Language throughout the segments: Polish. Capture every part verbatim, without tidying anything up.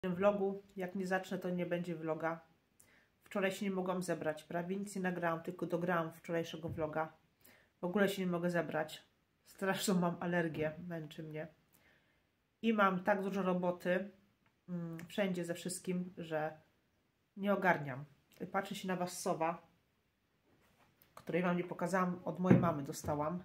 W vlogu, jak nie zacznę, to nie będzie vloga. Wczoraj się nie mogłam zebrać, prawie nic nie nagrałam, tylko dograłam wczorajszego vloga. W ogóle się nie mogę zebrać. Straszną mam alergię, męczy mnie. I mam tak dużo roboty, mm, wszędzie ze wszystkim, że nie ogarniam. Patrzę się na was sowa, której wam nie pokazałam, od mojej mamy dostałam.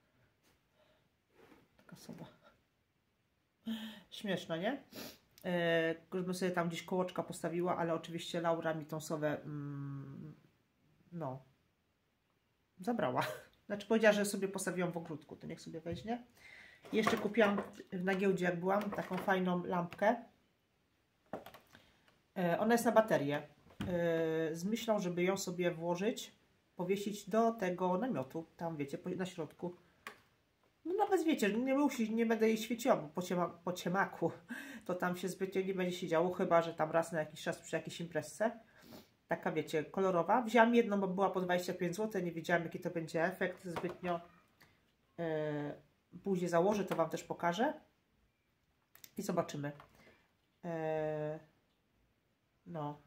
Taka sowa. Śmieszna, nie? Żebym sobie tam gdzieś kołoczka postawiła, ale oczywiście Laura mi tą sowę mm, no zabrała. Znaczy powiedziała, że sobie postawiłam w ogródku, to niech sobie weźmie. I jeszcze kupiłam na giełdzie, jak byłam, taką fajną lampkę. Ona jest na baterię. Z myślą, żeby ją sobie włożyć, powiesić do tego namiotu, tam wiecie, na środku. No nawet wiecie, nie, musi, nie będę jej świeciła, bo po, ciema, po ciemaku to tam się zbytnio nie będzie się działo, chyba że tam raz na jakiś czas przy jakiejś imprezce. Taka wiecie, kolorowa. Wzięłam jedną, bo była po dwadzieścia pięć złotych, nie wiedziałam jaki to będzie efekt zbytnio. Yy, później założę, to wam też pokażę. I zobaczymy. Yy, no.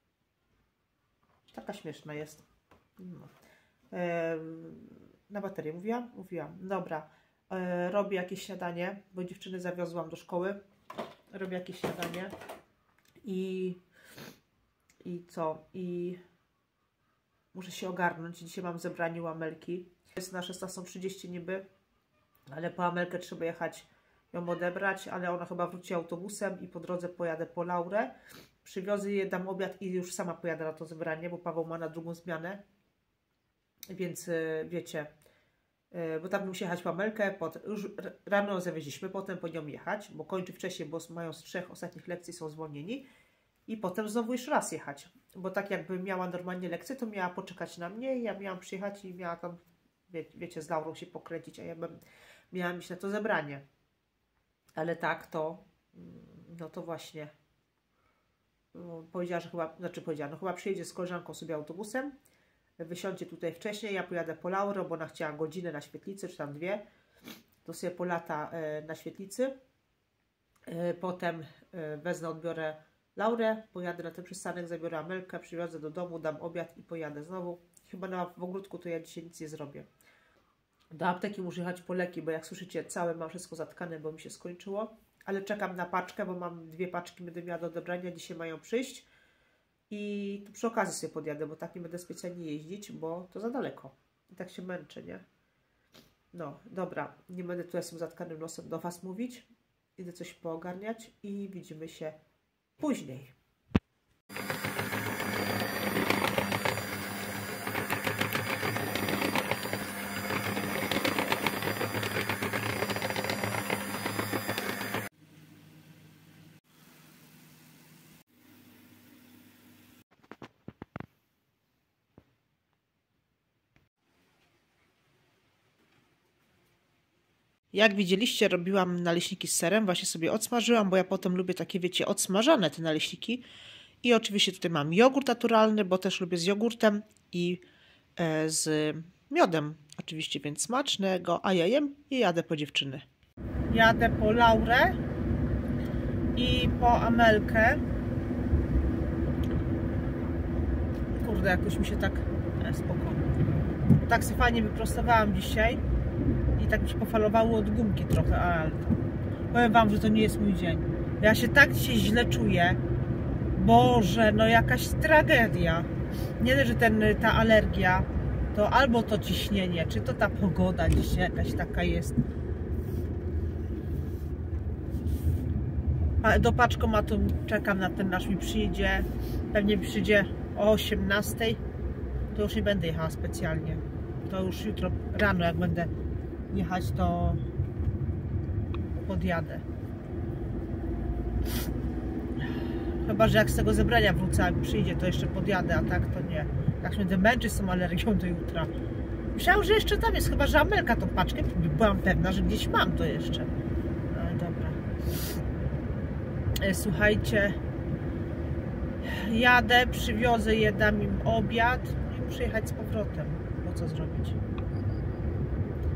Taka śmieszna jest. No. Yy, na baterię mówiłam? Mówiłam. Dobra. Robię jakieś śniadanie, bo dziewczyny zawiozłam do szkoły. Robię jakieś śniadanie i i co? I muszę się ogarnąć. Dzisiaj mam zebranie u Amelki. Jest na szesnastą trzydzieści niby, ale po Amelkę trzeba jechać ją odebrać, ale ona chyba wróci autobusem i po drodze pojadę po Laurę. Przywiozę je, dam obiad i już sama pojadę na to zebranie, bo Paweł ma na drugą zmianę. Więc wiecie, bo tam musi jechać po Amelkę, potem, już rano zawieźliśmy, potem po nią jechać, bo kończy wcześniej, bo mają z trzech ostatnich lekcji, są zwolnieni i potem znowu jeszcze raz jechać, bo tak jakby miała normalnie lekcję, to miała poczekać na mnie i ja miałam przyjechać i miała tam, wie, wiecie, z Laurą się pokręcić, a ja bym miała iść na to zebranie, ale tak to, no to właśnie no, powiedziała, że chyba, znaczy powiedziała, no chyba przyjedzie z koleżanką sobie autobusem, wysiądzie tutaj wcześniej, ja pojadę po Laurę, bo ona chciała godzinę na świetlicy, czy tam dwie, to sobie po lata na świetlicy, potem wezmę, odbiorę Laurę, pojadę na ten przystanek, zabiorę Amelkę, przywiozę do domu, dam obiad i pojadę znowu. Chyba na, w ogródku to ja dzisiaj nic nie zrobię. Do apteki muszę jechać po leki, bo jak słyszycie, całe mam wszystko zatkane, bo mi się skończyło, ale czekam na paczkę, bo mam dwie paczki, będę miała do odebrania, dzisiaj mają przyjść. I tu przy okazji sobie podjadę, bo tak nie będę specjalnie jeździć, bo to za daleko. I tak się męczę, nie? No, dobra. Nie będę tutaj z tym zatkanym nosem do was mówić. Idę coś poogarniać i widzimy się później. Jak widzieliście, robiłam naleśniki z serem, właśnie sobie odsmażyłam, bo ja potem lubię takie, wiecie, odsmażane te naleśniki. I oczywiście tutaj mam jogurt naturalny, bo też lubię z jogurtem i e, z miodem oczywiście, więc smacznego, a ja jem i jadę po dziewczyny. Jadę po Laurę i po Amelkę. Kurde, jakoś mi się tak e, spokojnie. Tak sobie fajnie wyprostowałam dzisiaj. I tak mi się pofalowało od gumki trochę, ale powiem wam, że to nie jest mój dzień. Ja się tak dzisiaj źle czuję. Boże, no jakaś tragedia. Nie wiem, że ten, ta alergia, to albo to ciśnienie, czy to ta pogoda dzisiaj jakaś taka jest. Do paczkomatu czekam na ten nasz mi przyjdzie. Pewnie przyjdzie o osiemnastej. To już nie będę jechała specjalnie. To już jutro rano, jak będę jechać, to podjadę. Chyba że jak z tego zebrania wrócę, jak przyjdzie, to jeszcze podjadę, a tak to nie. Jak się będę męczyć z tą alergią do jutra. Myślałam, że jeszcze tam jest, chyba że Amelka tą paczkę, byłam pewna, że gdzieś mam to jeszcze. Ale dobra. Słuchajcie, jadę, przywiozę je, dam im obiad i muszę jechać z powrotem. Bo co zrobić?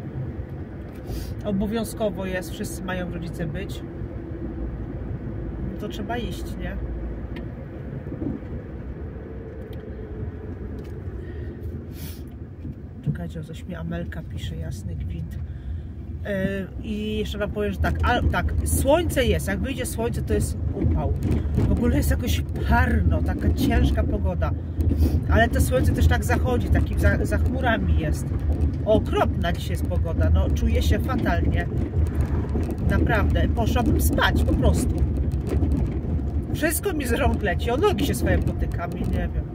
Obowiązkowo jest, wszyscy mają rodzice być. to trzeba iść, nie? Czekajcie, coś mi Amelka pisze, jasny gwint. Yy, I jeszcze wam powiem, że tak, a, tak, słońce jest, jak wyjdzie słońce, to jest upał. W ogóle jest jakoś parno, taka ciężka pogoda. Ale to słońce też tak zachodzi, taki za, za chmurami jest. Okropna dzisiaj jest pogoda, no czuję się fatalnie. Naprawdę, poszłabym spać po prostu. Wszystko mi z rąk leci, o nogi się swoje potykam i nie wiem.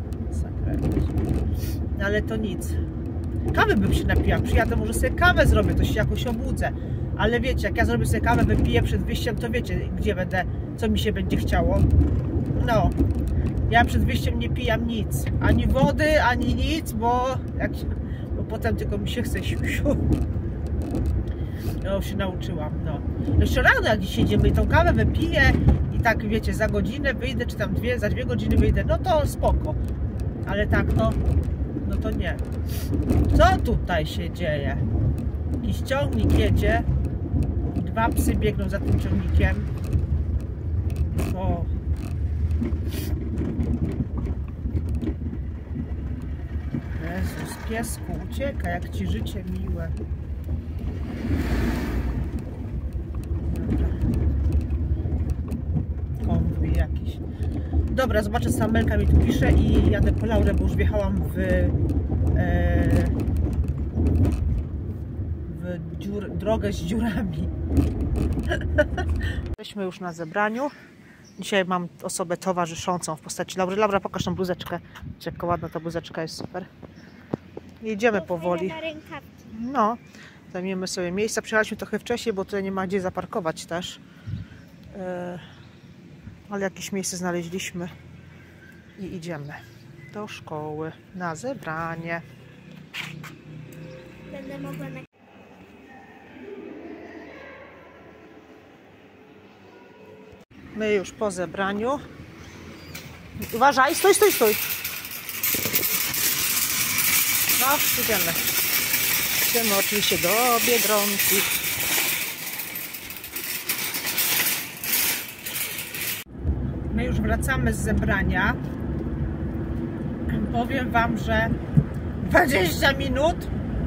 Ale to nic. Kawy bym się napiła, przyjadę, może sobie kawę zrobię, to się jakoś obudzę. Ale wiecie, jak ja zrobię sobie kawę, wypiję przed wyjściem, to wiecie, gdzie będę, co mi się będzie chciało. No, ja przed wyjściem nie pijam nic. Ani wody, ani nic, bo, jak, bo potem tylko mi się chce siusiu. No, się nauczyłam, no. Jeszcze rano, jak dziś jedziemy i tą kawę wypiję i tak, wiecie, za godzinę wyjdę, czy tam dwie, za dwie godziny wyjdę, no to spoko. Ale tak, no, no to nie. Co tutaj się dzieje? Jakiś ciągnik jedzie, dwa psy biegną za tym ciągnikiem. O. Jezus, piesku, ucieka, jak ci życie miłe. Konwój jakiś. Dobra, zobaczę, co Amelka mi tu pisze i jadę po Laurę, bo już wjechałam w, e, w dziur, drogę z dziurami. Jesteśmy już na zebraniu. Dzisiaj mam osobę towarzyszącą w postaci Laury. Laura, pokaż tą bluzeczkę. Jaka ładna ta bluzeczka, jest super. Jedziemy powoli. No, zajmiemy sobie miejsca. Przyjechaliśmy trochę wcześniej, bo tutaj nie ma gdzie zaparkować też. E, ale jakieś miejsce znaleźliśmy i idziemy do szkoły na zebranie. Będę mogła na... My już po zebraniu. Uważaj, stój, stój, stój. No, idziemy. Idziemy oczywiście do Biedronki. My już wracamy z zebrania. Powiem wam, że dwadzieścia minut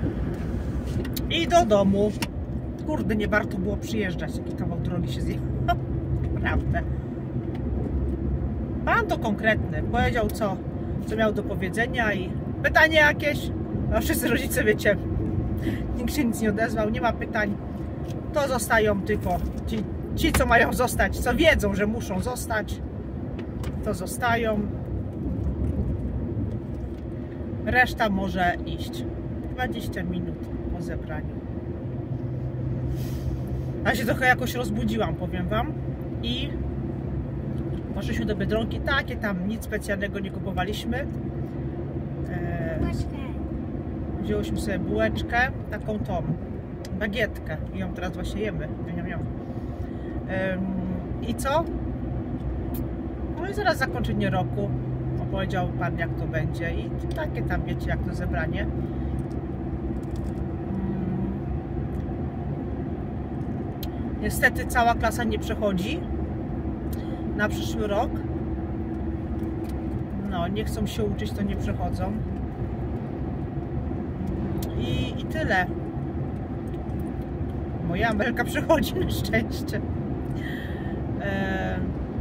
i do domu. Kurde, nie warto było przyjeżdżać. Jaki kawał drogi się zjechał. Naprawdę. Pan to konkretny. Powiedział, co, co miał do powiedzenia i pytanie jakieś. No, wszyscy rodzice, wiecie, nikt się nic nie odezwał, nie ma pytań. To zostają tylko ci, ci, co mają zostać, co wiedzą, że muszą zostać, to zostają. Reszta może iść. dwadzieścia minut po zebraniu. Ja się trochę jakoś rozbudziłam, powiem wam. I poszliśmy do Biedronki. Takie tam nic specjalnego nie kupowaliśmy. E, wzięłyśmy sobie bułeczkę, taką tą bagietkę. I ją teraz właśnie jemy. E, I co? No i zaraz zakończenie roku. Opowiedział pan, jak to będzie. I takie tam, wiecie, jak to zebranie. Niestety cała klasa nie przechodzi na przyszły rok. No, nie chcą się uczyć, to nie przechodzą. I, i tyle. Moja Amelka przechodzi na szczęście. E,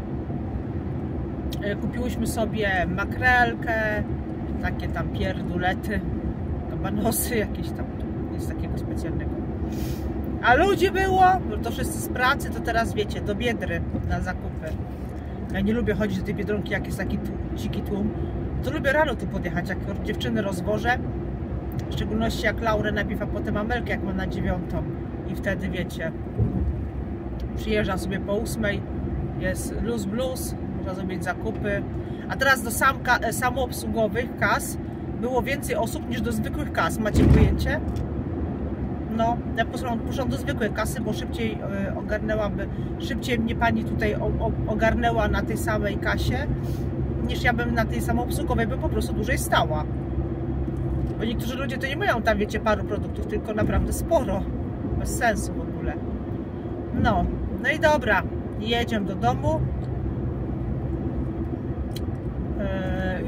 e, kupiłyśmy sobie makrelkę, takie tam pierdulety, kabanosy, jakieś tam, nic takiego specjalnego. A ludzi było, to wszyscy z pracy, to teraz wiecie, do Biedry na zakupy. Ja nie lubię chodzić do tej Biedronki, jak jest taki dziki tłum. To lubię rano tu podjechać, jak dziewczyny rozwożę. W szczególności jak Laurę najpierw, a potem Amelkę, jak mam na dziewiątą. I wtedy wiecie, przyjeżdżam sobie po ósmej, jest luz blues, można zrobić zakupy. A teraz do sam, samoobsługowych kas było więcej osób niż do zwykłych kas. Macie pojęcie? No, ja poszłam do zwykłej kasy, bo szybciej ogarnęłaby, szybciej mnie pani tutaj ogarnęła na tej samej kasie, niż ja bym na tej samoobsługowej, bym po prostu dłużej stała. Bo niektórzy ludzie to nie mają tam, wiecie, paru produktów, tylko naprawdę sporo. Bez sensu w ogóle. No, no i dobra, jedziemy do domu.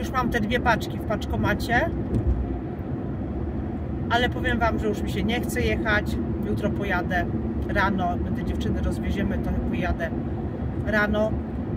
Już mam te dwie paczki w paczkomacie. Ale powiem wam, że już mi się nie chce jechać. Jutro pojadę rano. Będę dziewczyny rozwieziemy, to pojadę rano.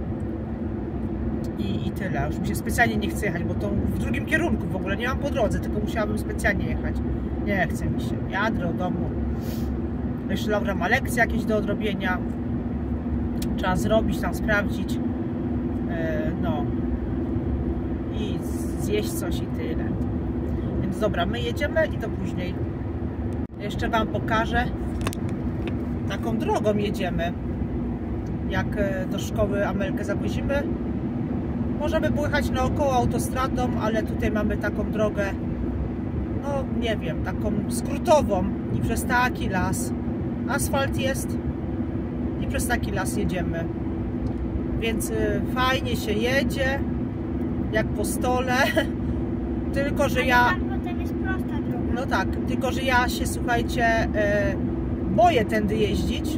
I, I tyle. Już mi się specjalnie nie chce jechać, bo to w drugim kierunku w ogóle. Nie mam po drodze, tylko musiałabym specjalnie jechać. Nie chce mi się. Jadę do domu. Jeszcze Laura ma lekcje jakieś do odrobienia. Trzeba zrobić, tam sprawdzić. Yy, no. I zjeść coś i tyle. Więc dobra, my jedziemy i to później. Jeszcze wam pokażę. Taką drogą jedziemy. Jak do szkoły Amelkę zawozimy. Możemy pojechać naokoło autostradą, ale tutaj mamy taką drogę, no nie wiem, taką skrótową i przez taki las. Asfalt jest i przez taki las jedziemy. Więc y, fajnie się jedzie, jak po stole. Tylko, że ja... Ale potem jest prosta droga. No tak, tylko, że ja się, słuchajcie, y, boję tędy jeździć.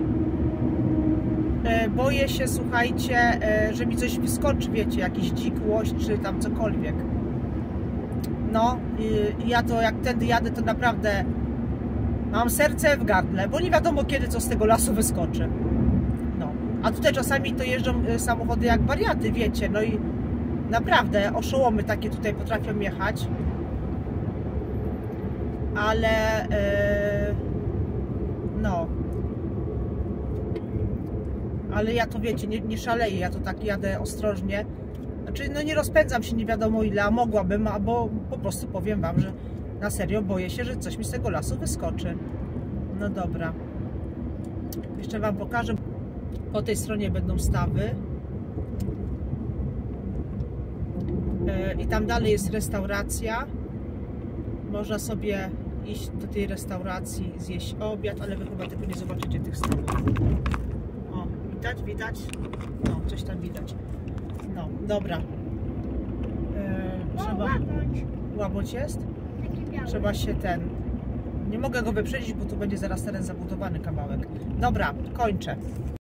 Boję się, słuchajcie, że mi coś wyskoczy, wiecie, jakiś dzik, łoś, czy tam cokolwiek. No, i ja to jak tędy jadę, to naprawdę mam serce w gardle, bo nie wiadomo kiedy co z tego lasu wyskoczy. No, a tutaj czasami to jeżdżą samochody jak wariaty, wiecie, no i naprawdę oszołomy takie tutaj potrafią jechać. Ale yy, no ale ja to wiecie, nie, nie szaleję, ja to tak jadę ostrożnie. Znaczy, no nie rozpędzam się nie wiadomo ile, a mogłabym, albo po prostu powiem wam, że na serio boję się, że coś mi z tego lasu wyskoczy. No dobra. Jeszcze wam pokażę. Po tej stronie będą stawy. I tam dalej jest restauracja. Można sobie iść do tej restauracji, zjeść obiad, ale wy chyba tego nie zobaczycie, tych stawów. Widać, widać? No, coś tam widać. No, dobra. Yy, trzeba... łabędź. Łabędź jest? Trzeba się ten... Nie mogę go wyprzedzić, bo tu będzie zaraz teren zabudowany kawałek. Dobra, kończę.